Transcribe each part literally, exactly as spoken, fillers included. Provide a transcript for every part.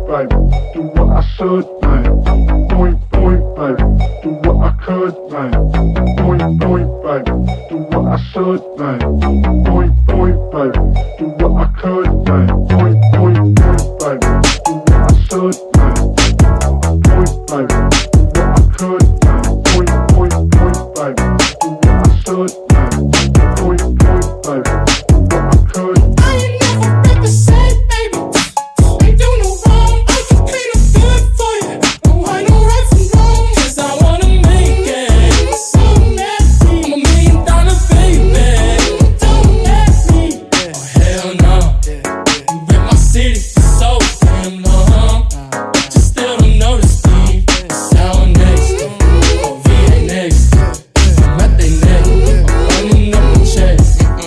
baby, do what I should, man. Point, point, baby, do what I could, man. Point, point, baby, do what I should, man. Point, point, baby, do what I could, man. Point, point, point, baby, do what I should, man. Point, baby, do what I could, man. Point, point, point, baby, do what I should, man. Point, point, baby, do what I could. I ain't never represent, baby. Ain't do no wrong. I can clean up good for you. No, I know right from wrong. 'Cause I wanna make it. So nasty. I'm a million dollar baby. Don't ask me. Oh hell no. You rip my city so damn long. But you still don't notice me. Sound next. Oh V A next. I'm at they neck. I'm running up the check.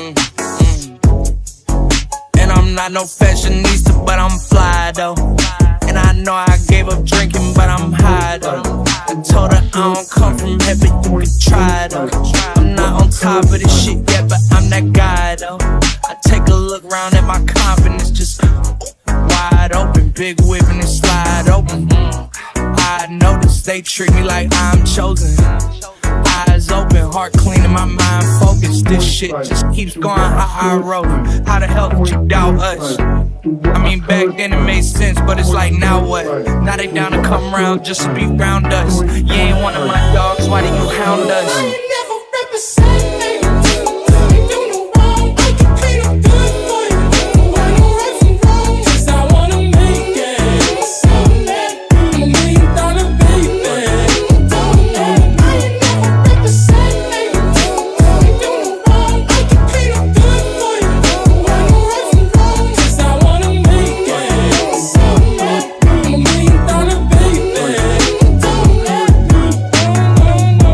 And I'm not no fashionista, but I'm fly though. And I know I gave up drinking, but I'm high though. I told her I don't come from heaven, you can try though. I'm not on top of this shit yet, but I'm that guy though. I take a look round at my confidence, just wide open, big whip and it slide open. I notice they treat me like I'm chosen. Eyes open, heart clean and my mind focused. This shit just keeps going how I wrote it. How the hell could you doubt us? I mean back then it made sense, but it's like now what? Now they down to come round just to be round us. You ain't one of my dogs, why do you hound us? I ain't never represent, baby. Ain't do no wrong. I can clean up good for you. No, I know right from wrong. 'Cause I wanna make it. So nasty. I'm a million dollar baby. Don't let me. I ain't never represent, baby. Ain't do no wrong. I can clean up good for you. No, I know right from wrong. 'Cause I wanna make it. So nasty. I'm a million dollar baby. Don't let me. No, no, no.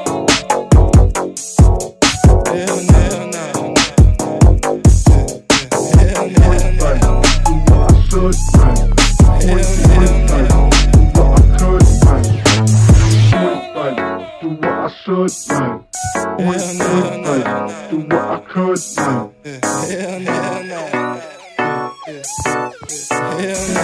Hell no, hell no. Hell no, hell no. Do what I should, man. Point, point, baby, do what I could, man. Point, baby, do what I should, man. Point, point, baby, do what I could, man. Hell no, hell no. Hell no.